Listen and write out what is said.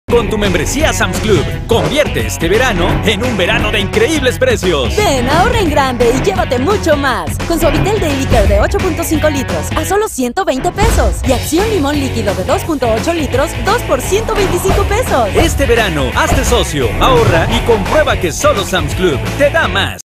Con tu membresía Sam's Club, convierte este verano en un verano de increíbles precios. Ven, ahorra en grande y llévate mucho más. Con Suavitel Daily Care de 8.5 litros a solo 120 pesos. Y Acción Limón líquido de 2.8 litros, 2 por 125 pesos. Este verano, hazte socio, ahorra y comprueba que solo Sam's Club te da más.